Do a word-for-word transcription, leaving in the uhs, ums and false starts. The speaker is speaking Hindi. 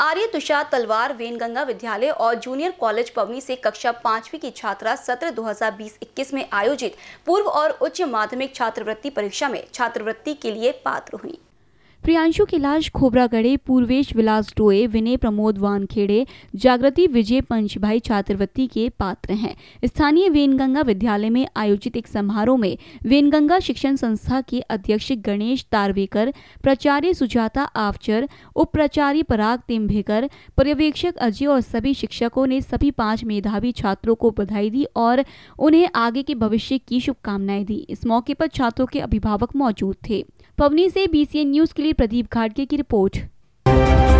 आर्य तुषार तलवार वेनगंगा विद्यालय और जूनियर कॉलेज पवनी से कक्षा पांचवी की छात्रा सत्र दो हज़ार बीस इक्कीस में आयोजित पूर्व और उच्च माध्यमिक छात्रवृत्ति परीक्षा में छात्रवृत्ति के लिए पात्र हुई। प्रियांशु कैलाश खोबरागढ़े, पूर्वेश विलास डोए, विनय प्रमोद वानखेड़े, जागृति विजय पंचभाई छात्रवृत्ति के पात्र हैं। स्थानीय वेनगंगा विद्यालय में आयोजित एक समारोह में वेनगंगा शिक्षण संस्था के अध्यक्ष गणेश तारवेकर, प्राचार्य सुजाता आवचर, उप प्राचार्य पराग तिम्भेकर, पर्यवेक्षक अजय और सभी शिक्षकों ने सभी पांच मेधावी छात्रों को बधाई दी और उन्हें आगे के भविष्य की शुभकामनाएं दी। इस मौके पर छात्रों के अभिभावक मौजूद थे। पवनी से बीसीएन न्यूज के लिए प्रदीप घाटगे की रिपोर्ट।